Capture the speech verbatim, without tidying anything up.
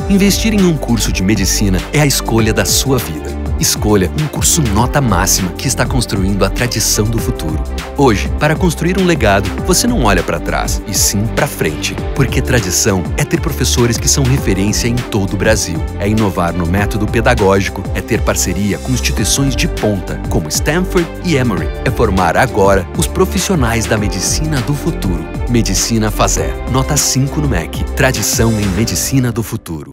Investir em um curso de medicina é a escolha da sua vida. Escolha um curso nota máxima que está construindo a tradição do futuro. Hoje, para construir um legado, você não olha para trás, e sim para frente. Porque tradição é ter professores que são referência em todo o Brasil. É inovar no método pedagógico, é ter parceria com instituições de ponta, como Stanford e Emory. É formar agora os profissionais da medicina do futuro. Medicina Fasé. Nota cinco no M E C. Tradição em medicina do futuro.